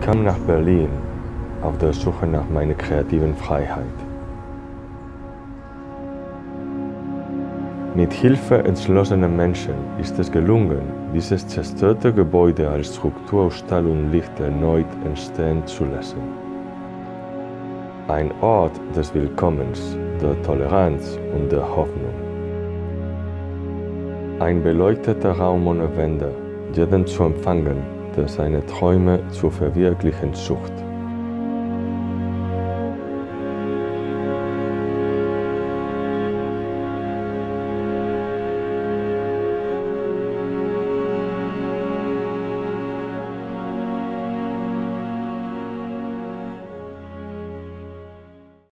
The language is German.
kam nach Berlin auf der Suche nach meiner kreativen Freiheit. Mit Hilfe entschlossener Menschen ist es gelungen, dieses zerstörte Gebäude als Struktur aus Stahl und Licht erneut entstehen zu lassen. Ein Ort des Willkommens, der Toleranz und der Hoffnung. Ein beleuchteter Raum ohne Wände, jeden zu empfangen, der seine Träume zu verwirklichen sucht.